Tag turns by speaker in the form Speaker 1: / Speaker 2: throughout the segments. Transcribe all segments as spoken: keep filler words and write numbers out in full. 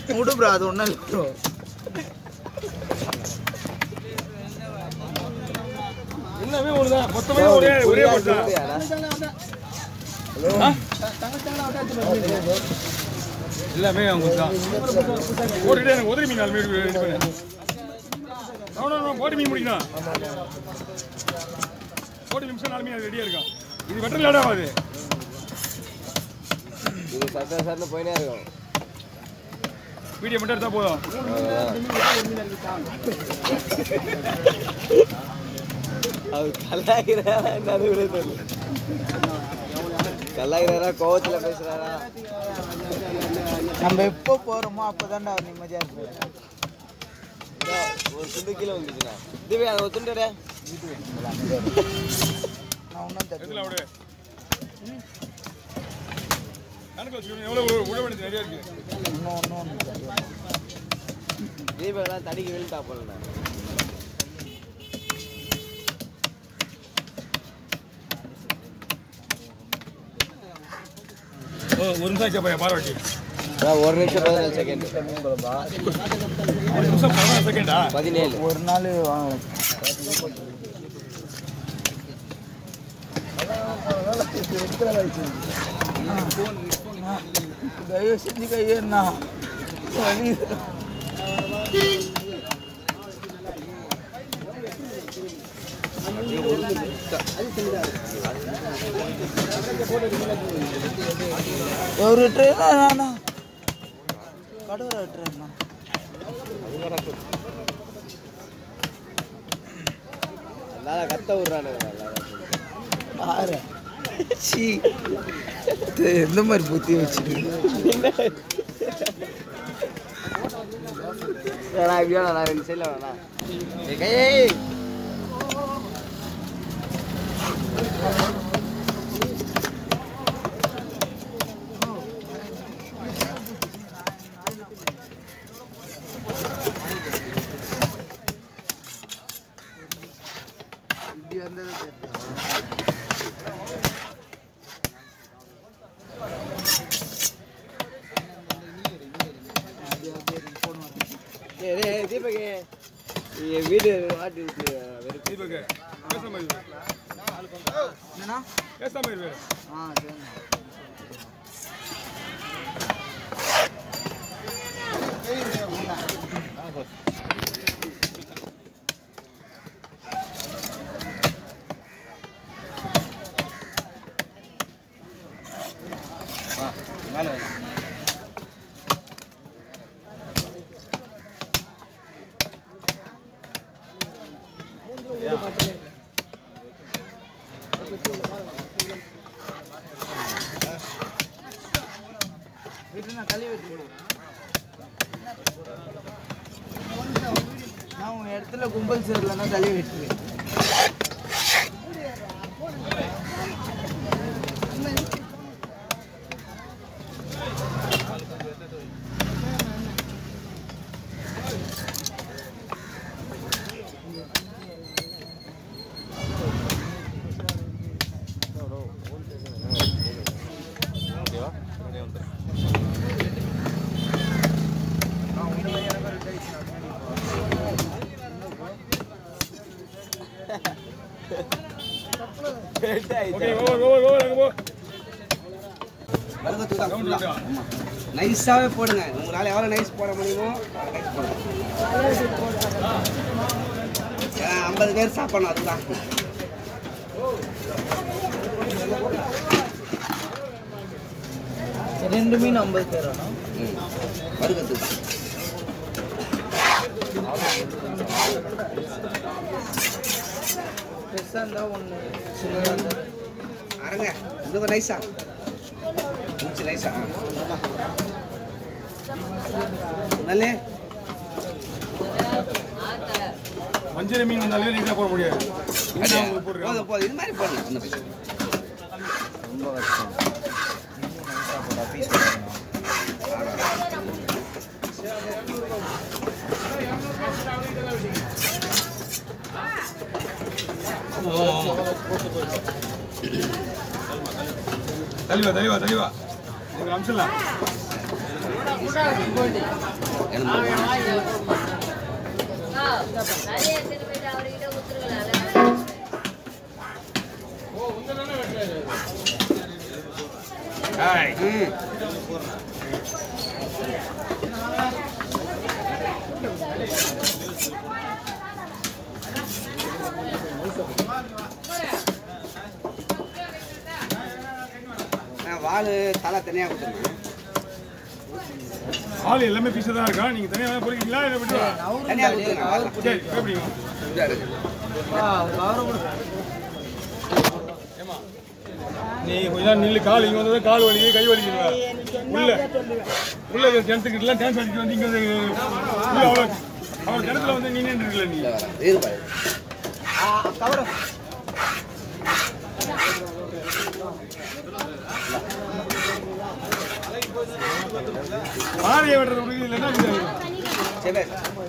Speaker 1: விடு ப்ரோ, அது ஒன்றும் இல்லை ப்ரோ.
Speaker 2: எல்லாமே ஒண்ணுதான், மொத்தமே ஒரே ஒரே போட்டா. எல்லாமே அவங்க தான். போட்டுட்டே எனக்கு உதவி மீன் நாலு மீன் ரெடி பண்ணு. அவனோ போட்டு மீன் முடிக்கணும். போட்டு நிமிஷம் நாலு மீன் ரெடியா இருக்கா. இது வெட்டர் லேட் ஆகாது.
Speaker 3: இது சட்ட சட்ட போயினே இருக்கும்.
Speaker 2: வீடியோ மட்டும் எடுத்தா போதும்.
Speaker 3: அவர் கலாய்கிறாரா என்னது கூட தெரியல. கலாய்கிறாரா கோவத்துல பேசுறாரா?
Speaker 1: நம்ம எப்போ போறோமோ அப்பதான்டா அவர் நிம்மதியா இருப்பாரு.
Speaker 3: ஒரு துண்டு கீழே வந்துச்சுண்ணா. இதுவே அதை ஒரு துண்டுடே.
Speaker 1: நான் ஒன்றும்
Speaker 2: எதுல அவரு கணக்கு வச்சுக்கணும். எவ்வளவு உழ வேண்டியது நிறைய இருக்கு.
Speaker 1: இன்னும் ஒன்றும் ஒன்று
Speaker 3: தீபகெல்லாம் தடிக்கு விழுந்தா போலண்ணா.
Speaker 2: ஒரு நிமிஷம் கேட்பா பாராட்டி.
Speaker 3: ஒரு நிமிஷம் பதினேழு செகண்ட்.
Speaker 2: ஒரு நிமிஷம் பதினாறு செகண்டா?
Speaker 3: பதினேழு.
Speaker 1: ஒரு நாள் தயவு செஞ்சு கையேண்ணா வலி. ஒரு ட்ரெயினா கடவுள ட்ரெயினா
Speaker 3: நல்லா கத்த விடுறானு
Speaker 1: பாரு. சி எந்த மாதிரி புத்தி வச்சுட்டு
Speaker 3: இப்படியா நான் ரெண்டு சைடில் வேணா கையே
Speaker 1: இப்படி வந்தது
Speaker 3: தீபக் வீடு வாட்டி
Speaker 2: தீபக் பேசாம இரு.
Speaker 1: என்னண்ணா?
Speaker 2: பேசாம இரு.
Speaker 1: ஆ சரிண்ணா.
Speaker 2: மேலே
Speaker 1: வீட்டுல கழுவி வச்சுக்கணும். நான் உன் இடத்துல கும்பல் சேரலன்னா கழுவி வச்சுருவேன்.
Speaker 4: நைஸாவே போடுங்க. உங்களால எவ்வளோ நைஸ் போட முடியுமோ ஐம்பது பேர் சாப்பிடணும். அதுதான்
Speaker 1: ரெண்டு மீன் ஐம்பது பேர்
Speaker 4: வருகிறது.
Speaker 1: பெருசாக இருந்தால் ஒன்று சின்னதாக இருந்தால்
Speaker 4: அரங்க இது நைஸா முடிச்சு நைஸா நல்லே
Speaker 2: மஞ்சள் மீன் வந்தாலே நீங்க போட முடியாது.
Speaker 4: போதும் போதும் இது மாதிரி போடணும். அந்த பைசா
Speaker 1: ரொம்ப கஷ்டம். பீஸ்
Speaker 2: தெளிவா தெளிவா தெளிவா நீங்க அம்சலாம்.
Speaker 4: வாழு தலை தனியாக கொடுத்துருங்க.
Speaker 2: ஆள் எல்லாமே பீஸாக தான் இருக்கா. நீங்கள் தனியாக பொறிக்கிறீங்களா இல்லை விட்டுவா?
Speaker 4: தனியாக கொடுத்துருங்க. வாழை
Speaker 2: சரி எப்படிங்க
Speaker 4: இதாக இருக்கு.
Speaker 2: நீ கொஞ்ச நேரம் நில்லு. கால் இங்கே வந்தது கால் வலிக்குது, கை வலிக்குதுங்க. உள்ள உள்ள கிணத்துக்கிட்டலாம் டான்ஸ் அடிச்சு வந்து இங்கே வந்து உள்ள அவ்வளோ அவ்வளோ கிணத்துல வந்து நீ நின்றுருக்கல. நீ
Speaker 4: இருப்பாரு
Speaker 2: மாறியை விடுறது முடியுது இல்லைன்னா
Speaker 4: சரி.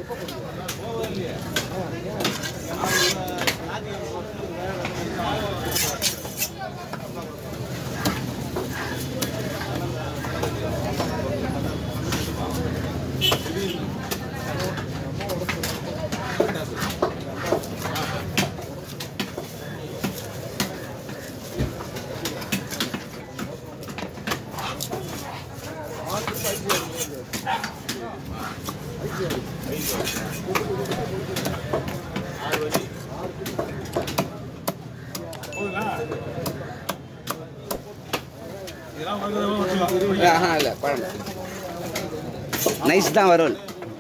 Speaker 4: ஆஹா இல்லை பழம் நைஸ் தான் வரும்.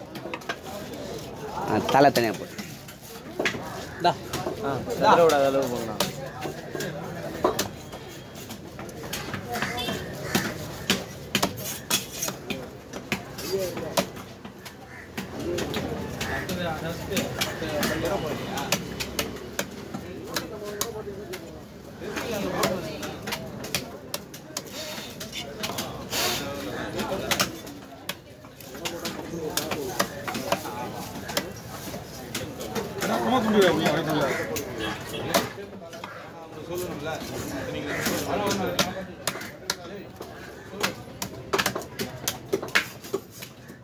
Speaker 4: தலை தனியாக போட்டு
Speaker 1: விடாத அளவு பண்ணலாம்.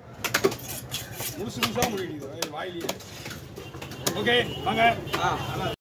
Speaker 2: முழுசு முழுசாக முடியுது வாயிலேயே. ஓகே வாங்க.